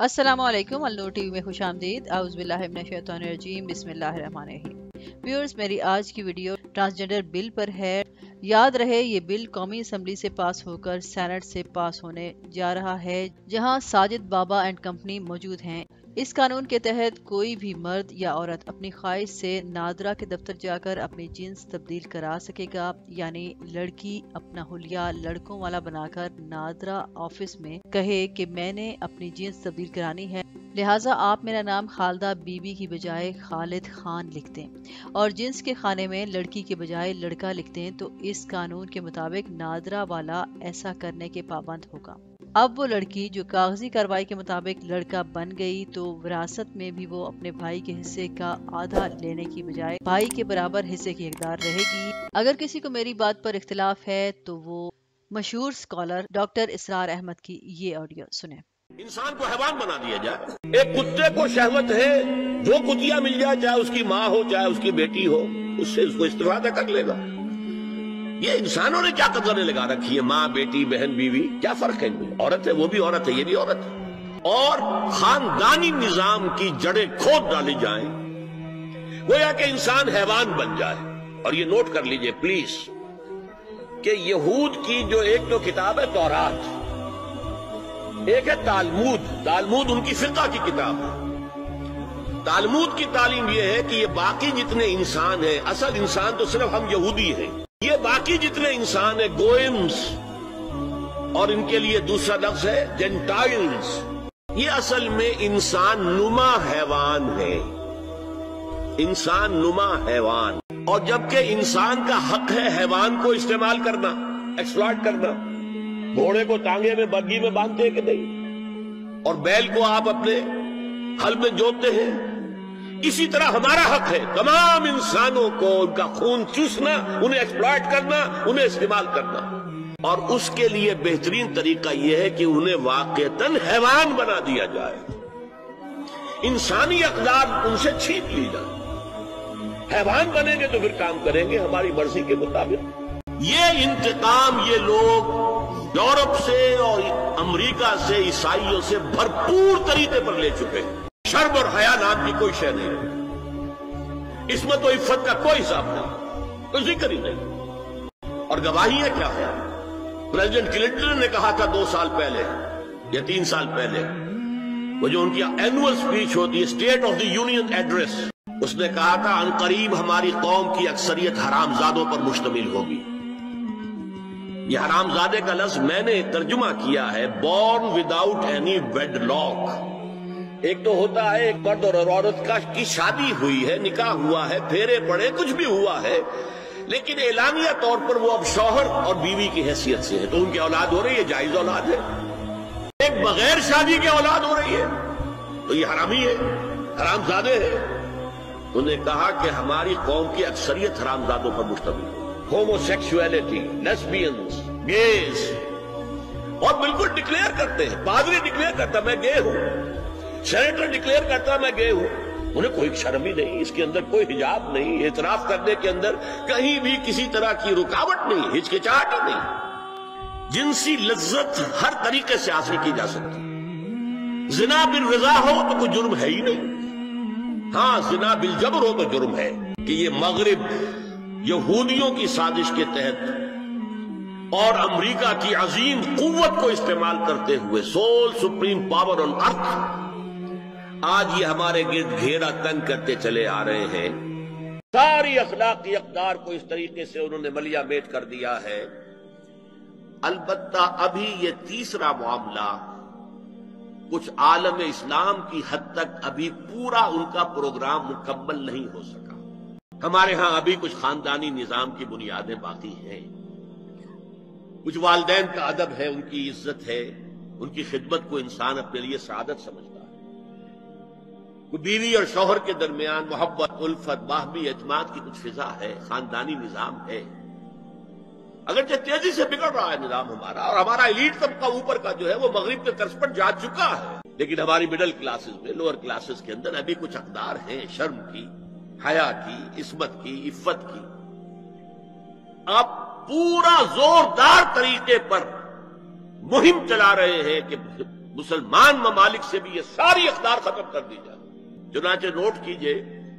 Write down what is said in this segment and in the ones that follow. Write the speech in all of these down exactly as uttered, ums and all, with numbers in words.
अस्सलाम वालेकुम। अलनूर टीवी में खुश आमदीद। आउज़ बिल्लाहि मिनश शैतानिर रजीम। बिस्मिल्लाहिर रहमानिर रहीम। व्यूअर्स, मेरी आज की वीडियो ट्रांसजेंडर बिल पर है। याद रहे, ये बिल कौमी असम्बली से पास होकर सेनेट से पास होने जा रहा है, जहां साजिद बाबा एंड कंपनी मौजूद हैं। इस कानून के तहत कोई भी मर्द या औरत अपनी ख्वाहिश से नादरा के दफ्तर जाकर अपनी जिन्स तब्दील करा सकेगा, यानी लड़की अपना हुलिया लड़कों वाला बनाकर नादरा ऑफिस में कहे कि मैंने अपनी जिन्स तब्दील करानी है, लिहाजा आप मेरा नाम खालदा बीबी की बजाय खालिद खान लिख दें और जिन्स के खाने में लड़की के बजाय लड़का लिख दें, तो इस कानून के मुताबिक नादरा वाला ऐसा करने के पाबंद होगा। अब वो लड़की जो कागजी कार्रवाई के मुताबिक लड़का बन गई, तो विरासत में भी वो अपने भाई के हिस्से का आधा लेने की बजाय भाई के बराबर हिस्से की हकदार रहेगी। अगर किसी को मेरी बात पर इख्तिलाफ है तो वो मशहूर स्कॉलर डॉक्टर इसरार अहमद की ये ऑडियो सुने। इंसान को हैवान बना दिया जाए। एक कुत्ते को शहवत है, जो कुतिया मिल जाए, चाहे उसकी माँ हो चाहे उसकी बेटी हो, उससे उसको इस्तिफादा कर लेगा। ये इंसानों ने क्या कदरें लगा रखी है, माँ बेटी बहन बीवी, क्या फर्क है इनमें? औरत है वो भी औरत है, ये भी औरत है। और खानदानी निजाम की जड़ें खोद डाली जाएं, गोया कि इंसान हैवान बन जाए। और ये नोट कर लीजिए प्लीज कि यहूद की जो एक तो किताब है तौरात, एक है तालमूद। तालमूद उनकी फिक़्ह की किताब है। तालमूद की तालीम यह है कि ये बाकी जितने इंसान हैं, असल इंसान तो सिर्फ हम यहूदी हैं, ये बाकी जितने इंसान हैं गोइम्स, और इनके लिए दूसरा लफ्ज है जेंटाइल्स, ये असल में इंसान नुमा हैवान है, इंसान नुमा हैवान। और जबकि इंसान का हक है हैवान को इस्तेमाल करना, एक्सप्लॉइट करना। घोड़े को टांगे में बग्गी में बांधते हैं कि नहीं, और बैल को आप अपने हल में जोतते हैं। इसी तरह हमारा हक है तमाम इंसानों को उनका खून चूसना, उन्हें एक्सप्लॉइट करना, उन्हें इस्तेमाल करना। और उसके लिए बेहतरीन तरीका यह है कि उन्हें वाक़तन हैवान बना दिया जाए, इंसानी अक़दार उनसे छीन ली जाए। हैवान बनेंगे तो फिर काम करेंगे हमारी मर्जी के मुताबिक। ये इंतकाम ये लोग यूरोप से और अमेरिका से, ईसाइयों से भरपूर तरीके पर ले चुके हैं। शर्म और हया नाम की कोई शय नहीं है, इसमें तो इफ्फत का कोई हिसाब नहीं, कोई जिक्र ही नहीं। और गवाही है क्या है? प्रेसिडेंट क्लिंटन ने कहा था दो साल पहले या तीन साल पहले, वो जो उनकी एनुअल स्पीच होती है, state of the union address, उसने कहा था अनकरीब हमारी कौम की अक्सरियत हरामजादों पर मुश्तमिल होगी। यह हरामजादे का लफ्ज मैंने तर्जुमा किया है बॉर्न विदाउट एनी वेडलॉक। एक तो होता है एक मर्द और औरत का की शादी हुई है, निकाह हुआ है, फेरे पड़े, कुछ भी हुआ है, लेकिन एलानिया तौर पर वो अब शौहर और बीवी की हैसियत से है, तो उनकी औलाद हो रही है, जायज औलाद है। एक बगैर शादी की औलाद हो रही है, तो ये हरामी है, हरामजादे है। उन्होंने कहा कि हमारी कौम की अक्सरियत हरामजादों पर मुश्तमिल है। होमोसेक्सुअलिटी, लेस्बियंस, गेज, और बिल्कुल डिक्लेयर करते हैं। पादरी डिक्लेयर करता मैं गे हूं, सेनेटर डिक्लेयर करता मैं गे हूं, उन्हें कोई शर्म ही नहीं, इसके अंदर कोई हिजाब नहीं, एतराफ करने के अंदर कहीं भी किसी तरह की रुकावट नहीं, हिचकिचाहट ही नहीं। जिनसी लज्जत हर तरीके से हासिल की जा सकती। जिना बिल रजा हो तो कोई जुर्म है ही नहीं। हाँ, जिना बिल जबर हो तो जुर्म है कि ये मगरिब यहूदियों की साजिश के तहत और अमेरिका की अजीम कुव्वत को इस्तेमाल करते हुए, sole supreme power on earth, आज ये हमारे गिर्द घेरा तंग करते चले आ रहे हैं। सारी अखलाकी अक़दार को इस तरीके से उन्होंने मलिया मेट कर दिया है। अलबत्ता अभी ये तीसरा मामला कुछ आलम इस्लाम की हद तक अभी पूरा उनका प्रोग्राम मुकम्मल नहीं हो सका। हमारे यहां अभी कुछ खानदानी निजाम की बुनियादें बाकी हैं। कुछ वालिदैन का अदब है, उनकी इज्जत है, उनकी खिदमत को इंसान अपने लिए सादत समझता है। बीवी और शौहर के दरमियान मोहब्बत, उल्फत, बाहमी एतमाद की कुछ फिजा है, खानदानी निजाम है। अगर तेजी से बिगड़ रहा है निजाम हमारा, और हमारा एलीट तबका ऊपर का जो है वो मगरिब के तर्ज पर जा चुका है, लेकिन हमारी मिडिल क्लासेस में, लोअर क्लासेस के अंदर अभी कुछ अक़दार हैं शर्म की, हया की, इस्मत की, इफ्फत की। आप पूरा जोरदार तरीके पर मुहिम चला रहे हैं कि مسلمان ممالک سے بھی یہ ساری اقدار ختم کر دی جائے. چنانچہ نوٹ کیجئے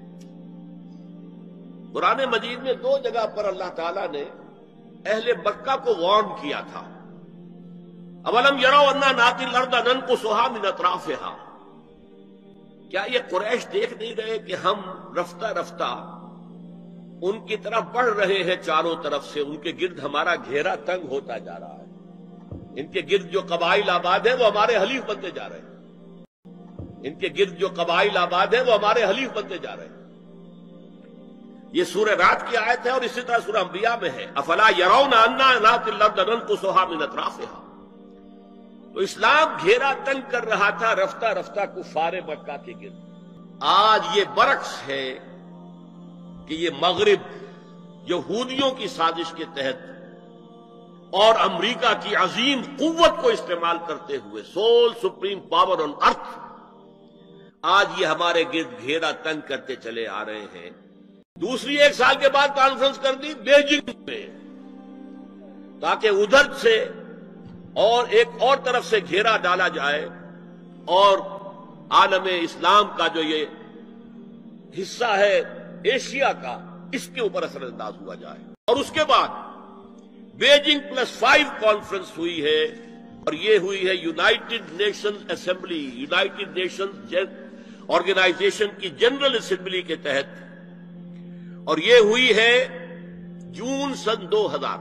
قرآن مجید میں دو جگہ پر اللہ تعالیٰ نے اہل مکہ کو وارن کیا تھا. اولم یروا انا ناتی الارض ننقصها من اطرافها. کیا یہ قریش دیکھ نہیں رہے کہ ہم رفتہ رفتہ ان کی طرف بڑھ رہے ہیں چاروں طرف سے, ان کے گرد ہمارا گھیرا تنگ ہوتا جا رہا ہے, ان کے گرد جو قبائل آباد ہیں وہ ہمارے حلیف بنتے جا رہے ہیں, ان کے گرد جو قبائل آباد ہیں وہ ہمارے حلیف بنتے جا رہے ہیں. یہ سورہ رات کی آیت ہے اور اسی طرح سورہ انبیاء میں ہے افلا یرون انا ناتی الارض ننقصها من اطرافها. تو اسلام گھیرا تنگ کر رہا تھا رفتہ رفتہ کفار مکہ کے گرد. آج یہ برعکس ہے کہ یہ مغرب یہودیوں کی سازش کے تحت اور امریکہ کی عظیم قوت کو استعمال کرتے ہوئے sole supreme power on earth آج یہ ہمارے گرد گھیرا تنگ کرتے چلے آ رہے ہیں. دوسری ایک سال کے بعد کانفرنس کر دی بیجنگ میں تاکہ ادھر سے اور ایک اور طرف سے گھیرا ڈالا جائے اور عالم اسلام کا جو یہ حصہ ہے ایشیا کا اس کے اوپر اثر انداز ہوا جائے. اور اس کے بعد بیجنگ پلس فائیو کانفرنس ہوئی ہے اور یہ ہوئی ہے United Nations assembly, United Nations organization کی جنرل اسمبلی کے تحت, اور یہ ہوئی ہے جون سن دو ہزار.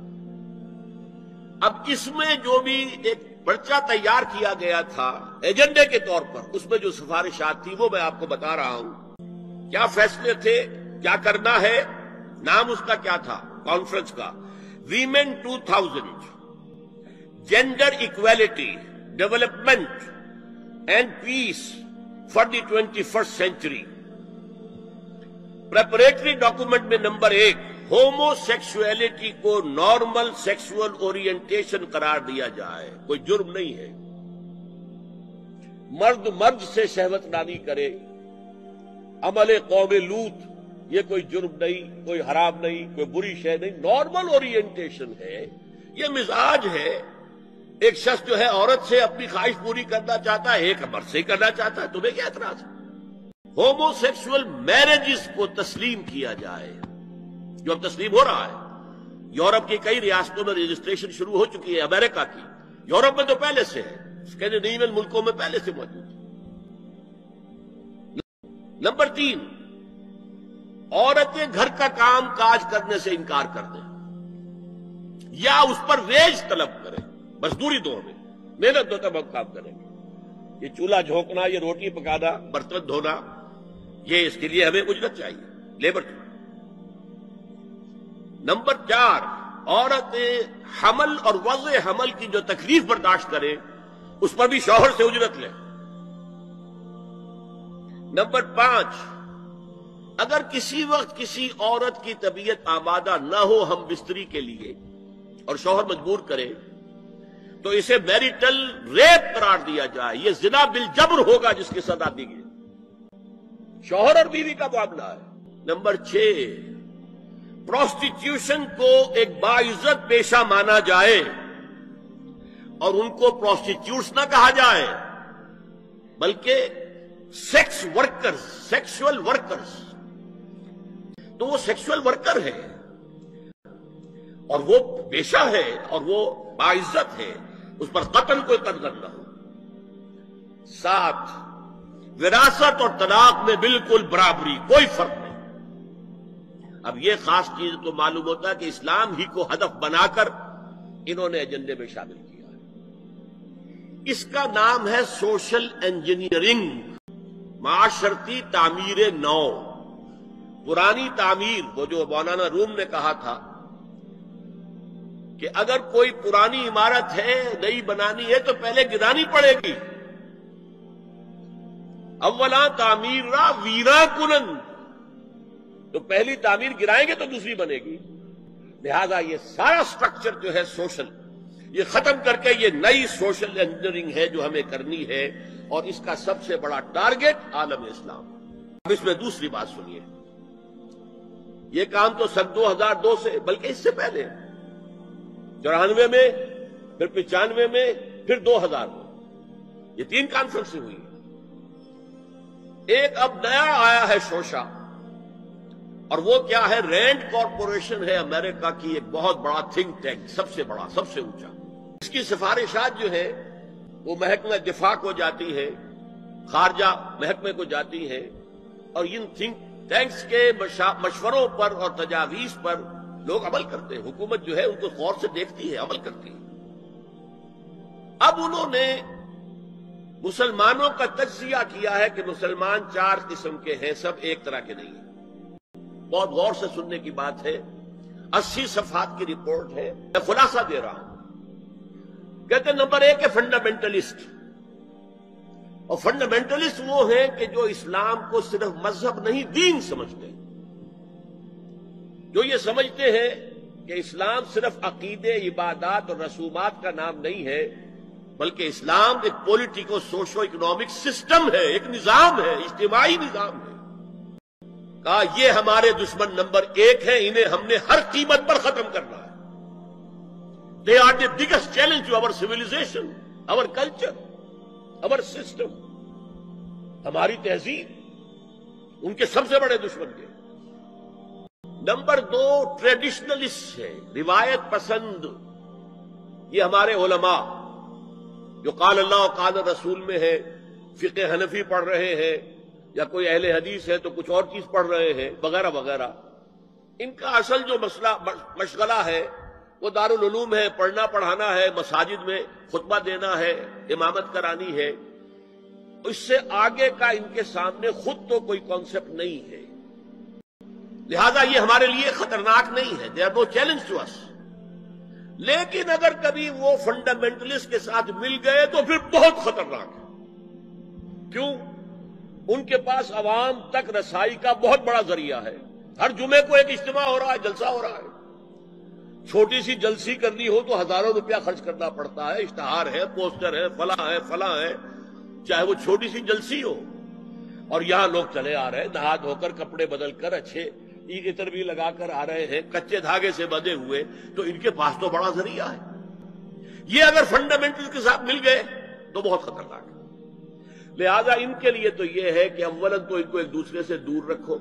اب اس میں جو بھی ایک پرچہ تیار کیا گیا تھا ایجنڈے کے طور پر, اس میں جو سفارشات تھی وہ میں آپ کو بتا رہا ہوں. کیا فیصلے تھے, کیا کرنا ہے, نام اس کا کیا تھا کانفرنس کا, women two thousand, gender equality, development and peace for the twenty first century. Preparatory document میں نمبر ایک, ہومو سیکسولیٹی کو نارمل سیکسول اورینٹیشن قرار دیا جائے, کوئی جرم نہیں ہے. مرد مرد سے شہوت نانی کرے, عمل قوم لوط, یہ کوئی جرم نہیں, کوئی حرام نہیں, کوئی بری شے نہیں, نارمل اورینٹیشن ہے. یہ مزاج ہے. ایک شخص جو ہے عورت سے اپنی خواہش پوری کرنا چاہتا ہے, ایک مرد سے کرنا چاہتا ہے, تمہیں کیا اعتراض ہے؟ ہومو سیکسول میرجز کو تسلیم کیا جائے, جو اب تسلیم ہو رہا ہے. یورپ کی کئی ریاستوں میں رجسٹریشن شروع ہو چکی ہے, امریکہ کی, یورپ میں تو پہلے سے ہے, اسکینڈینیوین ملکوں میں پہلے سے موجود ہے. نمبر تین, عورتیں گھر کا کام کاج کرنے سے انکار کر دیں یا اس پر ویج طلب کریں, مزدوری دو ہمیں, محنت دو تب ہم کام کریں گے. یہ چولہا جھونکنا, یہ روٹی پکانا, برتن دھونا, یہ اس کے لیے ہمیں اجرت چاہیے, لیبر چاہیے. نمبر چار, عورتیں حمل اور وضع حمل کی جو تکلیف برداشت کریں اس پر بھی شوہر سے اجرت لیں. نمبر پانچ, اگر کسی وقت کسی عورت کی طبیعت آمادہ نہ ہو ہم بستری کے لیے اور شوہر مجبور کرے تو اسے میریٹل ریپ قرار دیا جائے. یہ زنا بالجبر ہوگا جس کی سزا دی گئی, شوہر اور بیوی کا معاملہ ہے. نمبر چھ, پروسٹیٹیوشن کو ایک باعزت پیشہ مانا جائے اور ان کو پروسٹیٹیوٹس نہ کہا جائے بلکہ سیکس ورکرز, سیکسول ورکرز. تو وہ سیکسول ورکر ہے اور وہ پیشہ ہے اور وہ باعزت ہے, اس پر قتل کوئی قدر نہ ہو. سات, وراثت اور طلاق میں بالکل برابری, کوئی فرق نہیں. اب یہ خاص چیز تو معلوم ہوتا ہے کہ اسلام ہی کو ہدف بنا کر انہوں نے ایجنڈے میں شامل کیا ہے. اس کا نام ہے سوشل انجینئرنگ, معاشرتی تعمیر نو. پرانی تعمیر, وہ جو مولانا روم نے کہا تھا کہ اگر کوئی پرانی عمارت ہے نئی بنانی ہے تو پہلے گرانی پڑے گی. اولا تعمیر را ویرا کنن, تو پہلی تعمیر گرائیں گے تو دوسری بنے گی. لہذا یہ سارا سٹرکچر جو ہے سوشل, یہ ختم کر کے یہ نئی سوشل انجینئرنگ ہے جو ہمیں کرنی ہے, اور اس کا سب سے بڑا ٹارگٹ عالم اسلام. اب اس میں دوسری بات سنیے, یہ کام تو سن دو ہزار دو سے بلکہ اس سے پہلے, چورانوے میں, پھر پچانوے میں, پھر دو ہزار میں یہ تین کانفرنسیں ہوئی ہیں. ایک اب نیا آیا ہے شوشا، اور وہ کیا ہے؟ رینڈ کارپوریشن ہے امریکہ کی ایک بہت بڑا تھنک ٹینک، سب سے بڑا، سب سے اونچا. اس کی سفارشات جو ہے وہ محکمہ دفاع کو جاتی ہے، خارجہ محکمے کو جاتی ہے، اور ان تھنک ٹینکس کے مشوروں پر اور تجاویز پر لوگ عمل کرتے ہیں. حکومت جو ہے ان کو غور سے دیکھتی ہے، عمل کرتی ہے. اب انہوں نے مسلمانوں کا تجزیہ کیا ہے کہ مسلمان چار قسم کے ہیں، سب ایک طرح کے نہیں ہیں. بہت غور سے سننے کی بات ہے. اسی صفحات کی رپورٹ ہے، میں خلاصہ دے رہا ہوں. کہتے ہیں نمبر ایک ہے فنڈامنٹلسٹ. اور فنڈامنٹلسٹ وہ ہیں کہ جو اسلام کو صرف مذہب نہیں دین سمجھتے ہیں، جو یہ سمجھتے ہیں کہ اسلام صرف عقیدے، عبادات اور رسومات کا نام نہیں ہے، بلکہ اسلام ایک پولیٹیکو سوشو اکنامک سسٹم ہے، ایک نظام ہے، اجتماعی نظام ہے. کہا یہ ہمارے دشمن نمبر ایک ہیں، انہیں ہم نے ہر قیمت پر ختم کرنا ہے. They are the biggest challenge to our civilisation, our culture, our system. ہماری تہذیب ان کے سب سے بڑے دشمن کے. نمبر دو ٹریڈیشنلسٹ ہے، روایت پسند. یہ ہمارے علماء جو قال اللہ و قال رسول میں ہے، فقہ حنفی پڑھ رہے ہیں، یا کوئی اہل حدیث ہے تو کچھ اور چیز پڑھ رہے ہیں، وغیرہ وغیرہ. ان کا اصل جو مسئلہ مشغلہ ہے وہ دارالعلوم ہے، پڑھنا پڑھانا ہے، مساجد میں خطبہ دینا ہے، امامت کرانی ہے. اس سے آگے کا ان کے سامنے خود تو کوئی کانسیپٹ نہیں ہے. لہذا یہ ہمارے لیے خطرناک نہیں ہے. They are no challenge to us. لیکن اگر کبھی وہ فنڈامنٹلسٹ کے ساتھ مل گئے تو پھر بہت خطرناک ہے. کیوں؟ ان کے پاس عوام تک رسائی کا بہت بڑا ذریعہ ہے. ہر جمعے کو ایک اجتماع ہو رہا ہے، جلسہ ہو رہا ہے. چھوٹی سی جلسی کرنی ہو تو ہزاروں روپیہ خرچ کرنا پڑتا ہے. اشتہار ہے، پوسٹر ہے، فلاں ہے فلاں ہے، چاہے وہ چھوٹی سی جلسی ہو. اور یہاں لوگ چلے آ رہے ہیں نہا دھو کر، کپڑے بدل کر، اچھے عطر بھی لگا کر آ رہے ہیں، کچے دھاگے سے بندھے ہوئے. تو ان کے پاس تو بڑا ذریعہ ہے. یہ اگر فنڈامنٹل کے ساتھ مل گئے تو بہت خطرناک ہے. لہذا ان کے لیے تو یہ ہے کہ اولاً تو ان کو ایک دوسرے سے دور رکھو.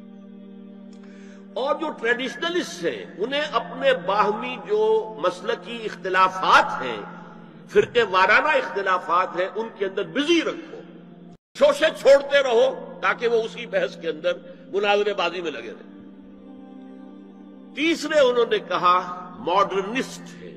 اور جو ٹریڈیشنلسٹ ہیں انہیں اپنے باہمی جو مسلکی اختلافات ہیں، فرقے وارانہ اختلافات ہیں، ان کے اندر بزی رکھو. شوشے چھوڑتے رہو تاکہ وہ اسی بحث کے اندر مناظرے بازی میں لگے رہے. تیسرے انہوں نے کہا ماڈرنسٹ ہے.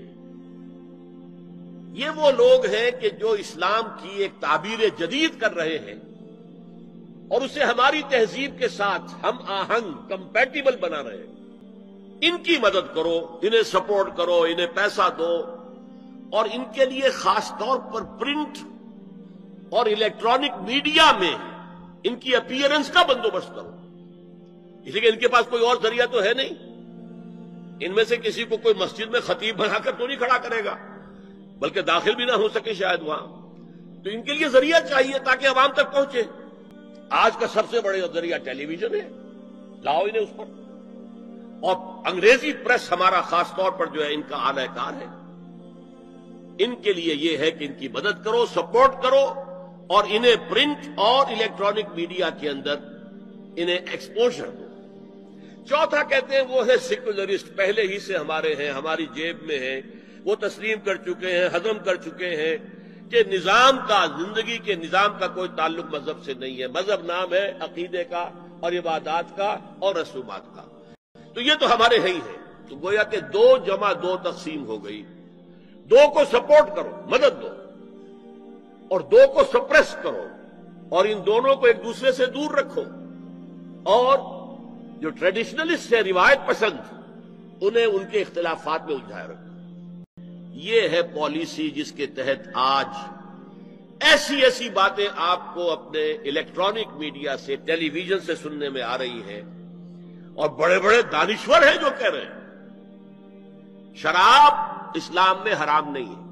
یہ وہ لوگ ہیں کہ جو اسلام کی ایک تعبیر جدید کر رہے ہیں اور اسے ہماری تہذیب کے ساتھ ہم آہنگ، کمپیٹیبل بنا رہے ہیں. ان کی مدد کرو، انہیں سپورٹ کرو، انہیں پیسہ دو، اور ان کے لیے خاص طور پر پرنٹ اور الیکٹرانک میڈیا میں ان کی اپیئرنس کا بندوبست کرو. اس لیے کہ ان کے پاس کوئی اور ذریعہ تو ہے نہیں. ان میں سے کسی کو کوئی مسجد میں خطیب بنا کر تو نہیں کھڑا کرے گا، بلکہ داخل بھی نہ ہو سکے شاید وہاں. تو ان کے لیے ذریعہ چاہیے تاکہ عوام تک پہنچے. آج کا سب سے بڑے ذریعہ ٹیلی ویژن ہے، لاؤ انہیں اس پر. اور انگریزی پریس ہمارا خاص طور پر جو ہے ان کا اعلی کار ہے. ان کے لیے یہ ہے کہ ان کی مدد کرو، سپورٹ کرو، اور انہیں پرنٹ اور الیکٹرانک میڈیا کے اندر انہیں ایکسپوژر دو. چوتھا کہتے ہیں وہ ہے سیکولرسٹ. پہلے ہی سے ہمارے ہیں، ہماری جیب میں ہیں، وہ تسلیم کر چکے ہیں، ہضم کر چکے ہیں کہ نظام کا، زندگی کے نظام کا کوئی تعلق مذہب سے نہیں ہے. مذہب نام ہے عقیدے کا اور عبادات کا اور رسومات کا. تو یہ تو ہمارے ہیں ہی ہیں. تو گویا کہ دو جمع دو تقسیم ہو گئی. دو کو سپورٹ کرو، مدد دو، اور دو کو سپریس کرو، اور ان دونوں کو ایک دوسرے سے دور رکھو. اور جو ٹریڈیشنلسٹ ہے، روایت پسند، انہیں ان کے اختلافات میں الجھائے رکھو. یہ ہے پالیسی جس کے تحت آج ایسی ایسی باتیں آپ کو اپنے الیکٹرانک میڈیا سے، ٹیلی ویژن سے سننے میں آ رہی ہیں. اور بڑے بڑے دانشور ہیں جو کہہ رہے ہیں شراب اسلام میں حرام نہیں ہے.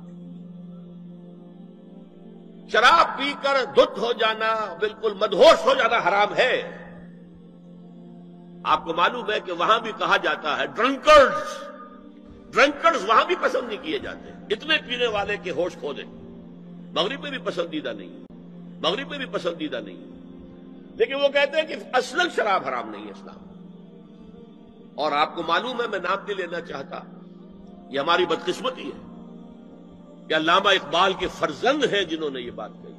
شراب پی کر دھت ہو جانا، بالکل مدہوش ہو جانا حرام ہے. آپ کو معلوم ہے کہ وہاں بھی کہا جاتا ہے ڈرنکرز ڈرنکرز وہاں بھی پسند نہیں کیے جاتے. اتنے پینے والے کے ہوش کھو دیں. मगरिब में भी पसंदीदा नहीं, मगरिब में भी पसंदीदा नहीं, लेकिन वो कहते हैं कि असलन शराब हराम नहीं है इस्लाम। और आपको मालूम है, मैं नाम नहीं लेना चाहता, ये हमारी बदकिस्मती है कि अल्लामा इकबाल के फर्जंद हैं जिन्होंने ये बात कही।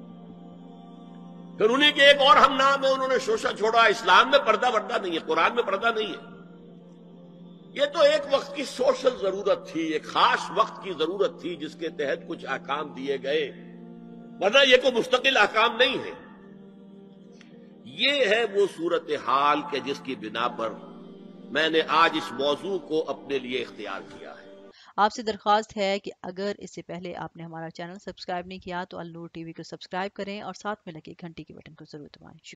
फिर उन्हीं के एक और हम नाम है, उन्होंने शोशा छोड़ा। इस्लाम में पर्दा वर्दा नहीं है, कुरान में पर्दा नहीं है। ये तो एक वक्त की सोशल जरूरत थी, एक खास वक्त की जरूरत थी जिसके तहत कुछ अहकाम दिए गए, वरना ये कोई मुस्तकिल अहकाम नहीं है। ये है वो सूरत हाल के जिसकी बिना पर मैंने आज इस मौजू को अपने लिए इख्तियार किया है। आपसे दरख्वास्त है कि अगर इससे पहले आपने हमारा चैनल सब्सक्राइब नहीं किया तो अल नूर टीवी को सब्सक्राइब करें और साथ में लगे घंटी के बटन को जरूर दबाएं।